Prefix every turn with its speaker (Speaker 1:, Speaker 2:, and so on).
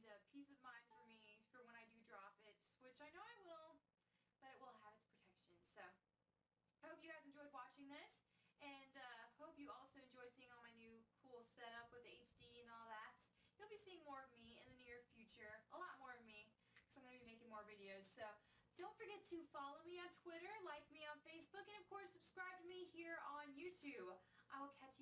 Speaker 1: peace of mind for me for when I do drop it, which I know I will, but it will have its protection. So I hope you guys enjoyed watching this, and hope you also enjoy seeing all my new cool setup with HD and all that. You'll be seeing more of me in the near future, a lot more of me, because I'm going to be making more videos. So don't forget to follow me on Twitter, like me on Facebook, and of course subscribe to me here on YouTube. I will catch you